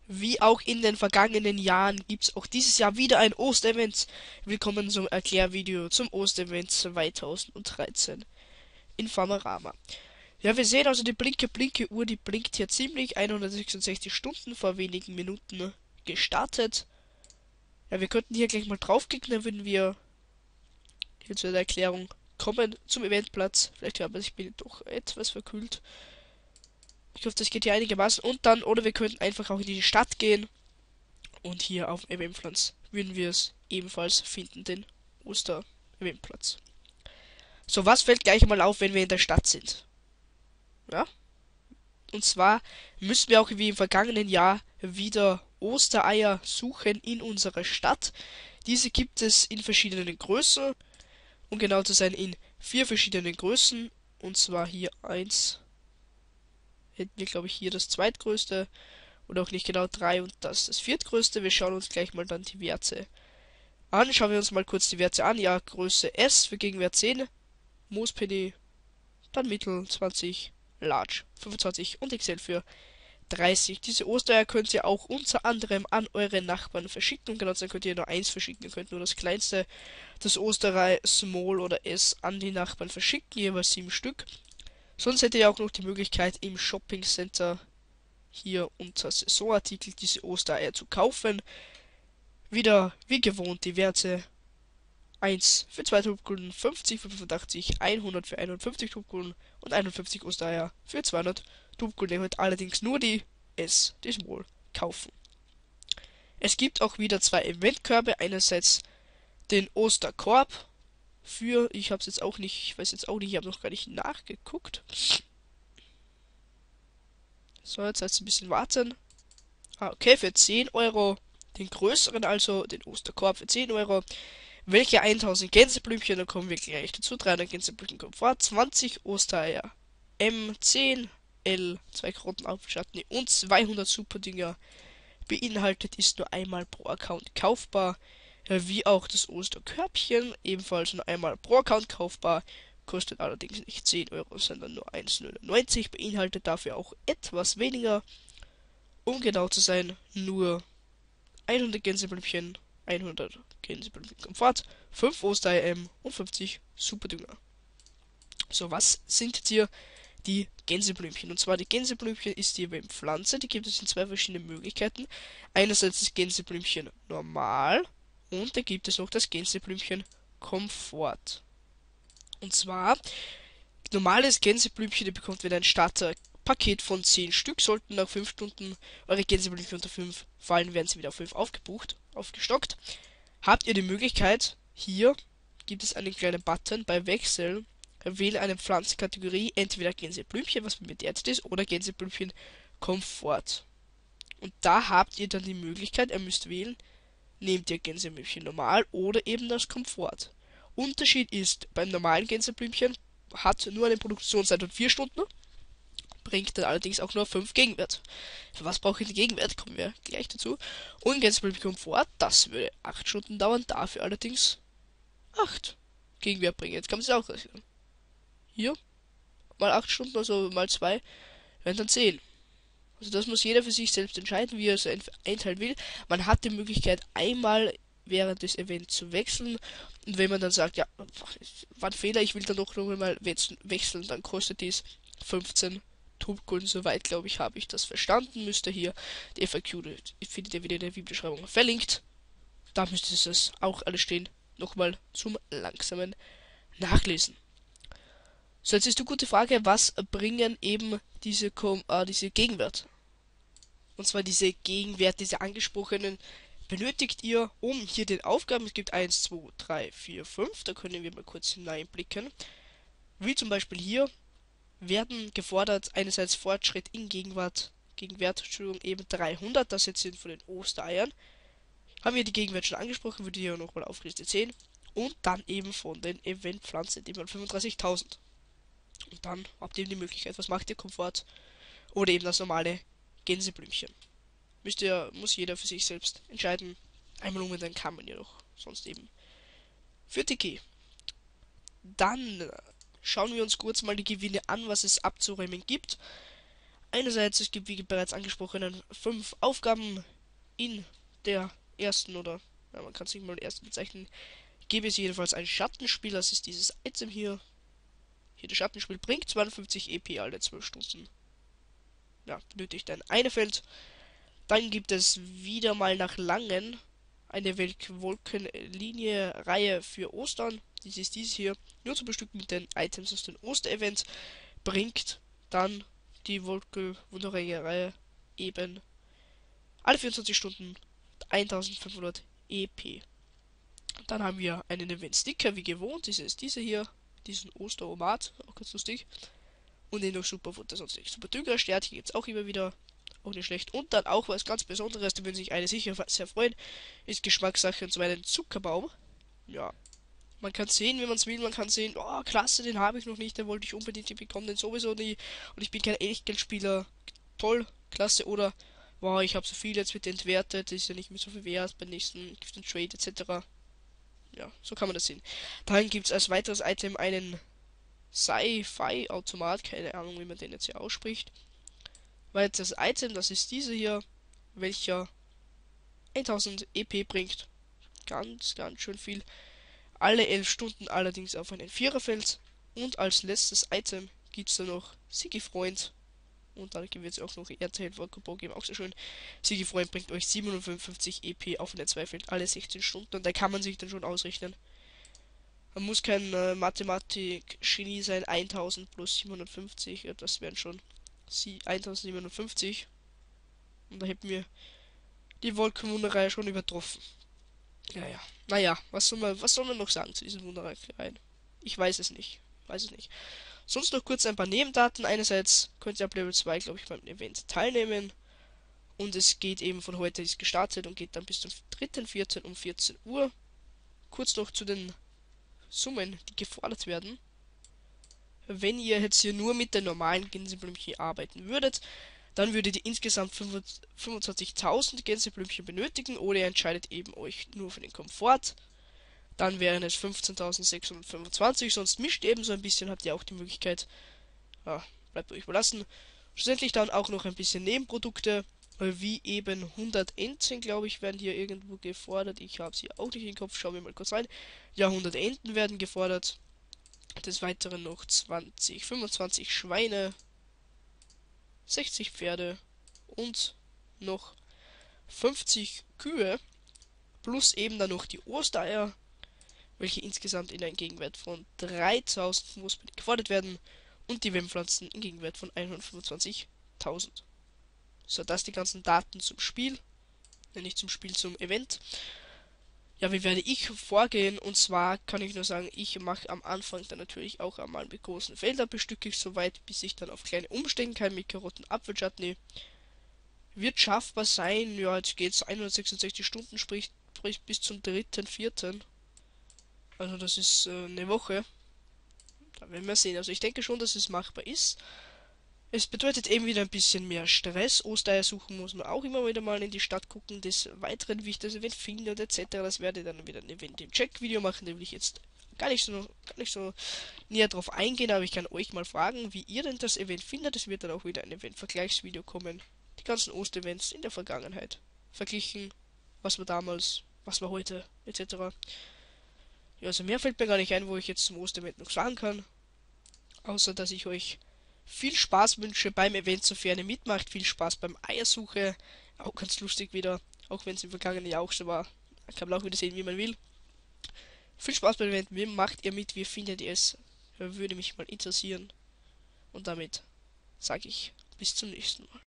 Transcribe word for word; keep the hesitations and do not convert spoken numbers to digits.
Wie auch in den vergangenen Jahren gibt es auch dieses Jahr wieder ein Osterevent. Willkommen zum Erklärvideo zum Osterevent zweitausenddreizehn in Farmerama. Ja, wir sehen also die blinke blinke Uhr, die blinkt hier ziemlich. hundertsechsundsechzig Stunden vor wenigen Minuten gestartet. Ja, wir könnten hier gleich mal draufklicken, dann würden wir hier zu der Erklärung kommen zum Eventplatz. Vielleicht hört man sich bin doch etwas verkühlt. Ich hoffe, das geht hier einigermaßen. Und dann, oder wir könnten einfach auch in die Stadt gehen. Und hier auf dem Eventplatz würden wir es ebenfalls finden, den Oster-Eventplatz. So, was fällt gleich mal auf, wenn wir in der Stadt sind? Ja? Und zwar müssen wir auch wie im vergangenen Jahr wieder Ostereier suchen in unserer Stadt. Diese gibt es in verschiedenen Größen. Um genau zu sein, in vier verschiedenen Größen. Und zwar hier eins. Hätten wir, glaube ich, hier das zweitgrößte. Oder auch nicht genau drei und das das viertgrößte. Wir schauen uns gleich mal dann die Werte an. Schauen wir uns mal kurz die Werte an. Ja, Größe S für Gegenwert zehn, Moospenny, dann Mittel zwanzig, Large fünfundzwanzig und X L für dreißig. Diese Ostereier könnt ihr auch unter anderem an eure Nachbarn verschicken. Und genau dann könnt ihr nur eins verschicken. Ihr könnt nur das kleinste, das Osterei Small oder S an die Nachbarn verschicken, jeweils sieben Stück. Sonst hättet ihr auch noch die Möglichkeit im Shopping Center hier unter Saisonartikel diese Ostereier zu kaufen. Wieder wie gewohnt die Werte eins für zwei Tubkullen, fünfzig für fünfundachtzig, hundert für einundfünfzig Tubkullen und einundfünfzig Ostereier für zweihundert Tubkullen. Ihr könnt allerdings nur die S, die Small, kaufen. Es gibt auch wieder zwei Eventkörbe. Einerseits den Osterkorb für, ich habe es jetzt auch nicht, ich weiß jetzt auch nicht, ich habe noch gar nicht nachgeguckt. So, jetzt heißt es ein bisschen warten. Ah, okay, für zehn Euro. Den größeren, also den Osterkorb für zehn Euro. Welche tausend Gänseblümchen, da kommen wir gleich dazu. dreihundert Gänseblümchen kommt vor. zwanzig Ostereier. M zehn, L, zwei Karotten Apfelschatten und zweihundert Superdinger. Beinhaltet ist nur einmal pro Account kaufbar. Wie auch das Osterkörbchen, ebenfalls nur einmal pro Account kaufbar. Kostet allerdings nicht zehn Euro, sondern nur eins Komma neunundneunzig. Beinhaltet dafür auch etwas weniger. Um genau zu sein, nur hundert Gänseblümchen, hundert Gänseblümchen Komfort, fünf Osterei M und fünfzig Superdünger. So, was sind jetzt hier die Gänseblümchen? Und zwar die Gänseblümchen ist die Pflanze, die gibt es in zwei verschiedenen Möglichkeiten. Einerseits das Gänseblümchen normal und dann gibt es noch das Gänseblümchen Komfort. Und zwar, normales Gänseblümchen, ihr bekommt wieder ein Starterpaket von zehn Stück. Sollten nach fünf Stunden eure Gänseblümchen unter fünf fallen, werden sie wieder auf fünf aufgebucht, aufgestockt. Habt ihr die Möglichkeit, hier gibt es einen kleinen Button bei Wechseln. Wähle eine Pflanzenkategorie, entweder Gänseblümchen, was bei mir derzeit ist, oder Gänseblümchen Komfort. Und da habt ihr dann die Möglichkeit, ihr müsst wählen, nehmt ihr Gänseblümchen normal oder eben das Komfort. Unterschied ist, beim normalen Gänseblümchen hat nur eine Produktionszeit von vier Stunden, bringt dann allerdings auch nur fünf Gegenwert. Für was brauche ich den Gegenwert? Kommen wir gleich dazu. Und Gänseblümchen Komfort, das würde acht Stunden dauern, dafür allerdings acht Gegenwert bringen. Jetzt kann man es auch rechnen. Hier, mal acht Stunden, also mal zwei, wären dann zehn. Also das muss jeder für sich selbst entscheiden, wie er es einteilen will. Man hat die Möglichkeit, einmal während des Events zu wechseln. Und wenn man dann sagt, ja, war ein Fehler, ich will dann doch noch einmal wechseln, dann kostet dies fünfzehn Tubkullen. Soweit, glaube ich, habe ich das verstanden. Müsste hier die F A Q, findet ihr wieder in der Videobeschreibung verlinkt. Da müsste es auch alles stehen. Nochmal zum langsamen Nachlesen. So, jetzt ist die gute Frage, was bringen eben diese, äh, diese Gegenwert? Und zwar diese Gegenwert, diese angesprochenen, benötigt ihr, um hier den Aufgaben, es gibt eins, zwei, drei, vier, fünf, da können wir mal kurz hineinblicken. Wie zum Beispiel hier werden gefordert, einerseits Fortschritt in Gegenwart, Gegenwert, Entschuldigung, eben dreihundert, das jetzt sind von den Ostereiern. Haben wir die Gegenwert schon angesprochen, würde hier nochmal aufgelistet sehen. Und dann eben von den Eventpflanzen, die man fünfunddreißigtausend. Und dann habt ihr die Möglichkeit, was macht ihr? Komfort oder eben das normale Gänseblümchen. Müsst ihr, muss jeder für sich selbst entscheiden. Einmal um, dann kann man ja doch sonst eben für Tiki. Dann schauen wir uns kurz mal die Gewinne an, was es abzuräumen gibt. Einerseits, es gibt wie bereits angesprochen fünf Aufgaben in der ersten oder, ja, man kann es nicht mal ersten bezeichnen, gebe es jedenfalls ein Schattenspiel, das ist dieses Item hier. Hier das Schattenspiel bringt zweiundfünfzig E P alle zwölf Stunden. Ja, benötigt ein Einefeld. Dann gibt es wieder mal nach Langen eine Wolkenlinie-Reihe für Ostern. Dies ist dies hier. Nur zu bestücken mit den Items aus den Osterevents. Bringt dann die Wolkenwunderreihe eben alle vierundzwanzig Stunden eintausendfünfhundert E P. Dann haben wir einen Event-Sticker, wie gewohnt. Diese ist diese hier. Diesen Osteromat. Auch ganz lustig. Und den noch Superfutter, sonst nicht. Super Düngersternchen gibt es auch immer wieder. Auch nicht schlecht. Und dann auch was ganz Besonderes, da würden sich eine sicher sehr freuen, ist Geschmackssache, und zwar einen Zuckerbaum. Ja, man kann sehen, wenn man es will, man kann sehen, oh, klasse, den habe ich noch nicht, den wollte ich unbedingt, den bekommen, den sowieso nie. Und ich bin kein Echtgeldspieler. Toll, klasse. Oder, wow, ich habe so viel, jetzt wird der entwertet, ist ja nicht mehr so viel wert, beim nächsten gibt es einen Trade et cetera. Ja, so kann man das sehen. Dann gibt es als weiteres Item einen Sci-Fi-Automat, keine Ahnung, wie man den jetzt hier ausspricht. Weil das Item, das ist diese hier, welcher tausend E P bringt. Ganz, ganz schön viel. Alle elf Stunden allerdings auf einen Viererfeld. Und als letztes Item gibt es da noch Sigi-Freund. Und dann wird es auch noch Erdteil-Coupon geben, auch sehr schön. Sigi-Freund bringt euch siebenhundertfünfundfünfzig E P auf eine Zweifeld alle sechzehn Stunden. Und da kann man sich dann schon ausrechnen. Man muss kein äh, Mathematik-Genie sein. tausend plus siebenhundertfünfzig, das wären schon eintausendsiebenhundertfünfzig. Und da hätten wir die Wolkenwunderreihe schon übertroffen. Ja, ja. Naja, was soll man, was soll man noch sagen zu diesen Wunderreihen? Ich weiß es nicht. Weiß es nicht. Sonst noch kurz ein paar Nebendaten. Einerseits könnt ihr ab Level zwei, glaube ich, beim Event teilnehmen. Und es geht eben von heute ist gestartet und geht dann bis zum dritten vierten um vierzehn Uhr. Kurz noch zu den Summen, die gefordert werden. Wenn ihr jetzt hier nur mit den normalen Gänseblümchen arbeiten würdet, dann würdet ihr insgesamt fünfundzwanzigtausend Gänseblümchen benötigen, oder ihr entscheidet eben euch nur für den Komfort. Dann wären es fünfzehntausendsechshundertfünfundzwanzig, sonst mischt eben so ein bisschen, habt ihr auch die Möglichkeit. Ja, bleibt euch überlassen. Schlussendlich dann auch noch ein bisschen Nebenprodukte, wie eben hundert Entchen, glaube ich, werden hier irgendwo gefordert. Ich habe sie auch nicht im Kopf, schauen wir mal kurz rein. Ja, hundert Enten werden gefordert. Des Weiteren noch zwanzig, fünfundzwanzig Schweine, sechzig Pferde und noch fünfzig Kühe, plus eben dann noch die Ostereier, welche insgesamt in einem Gegenwert von dreitausend Moosbeete gefordert werden, und die Wemmpflanzen im Gegenwert von hundertfünfundzwanzigtausend. So, das die ganzen Daten zum Spiel, ja, nicht zum Spiel, zum Event. Ja, wie werde ich vorgehen? Und zwar kann ich nur sagen, ich mache am Anfang dann natürlich auch einmal mit großen Feldern bestücke ich soweit, bis ich dann auf kleine umstellen kann mit Karotten, Apfelchutney. Wird schaffbar sein, ja, jetzt geht es hundertsechsundsechzig Stunden, sprich, sprich bis zum dritten vierten. Also das ist äh, eine Woche. Da werden wir sehen. Also ich denke schon, dass es machbar ist. Es bedeutet eben wieder ein bisschen mehr Stress. Ostereier suchen muss man auch immer wieder mal in die Stadt gucken. Des Weiteren, wie ich das Event finde und et cetera. Das werde ich dann wieder ein Event im Check-Video machen. Da will ich jetzt gar nicht so gar nicht so näher drauf eingehen, aber ich kann euch mal fragen, wie ihr denn das Event findet. Es wird dann auch wieder ein Event-Vergleichsvideo kommen. Die ganzen Osterevents in der Vergangenheit verglichen, was war damals, was war heute, et cetera. Ja, also mehr fällt mir gar nicht ein, wo ich jetzt zum Osterevent noch sagen kann. Außer, dass ich euch viel Spaß wünsche beim Event, sofern ihr mitmacht. Viel Spaß beim Eiersuche. Auch ganz lustig wieder. Auch wenn es im vergangenen Jahr auch so war. Da kann man auch wieder sehen, wie man will. Viel Spaß beim Event. Wie macht ihr mit? Wie findet ihr es? Würde mich mal interessieren. Und damit sage ich bis zum nächsten Mal.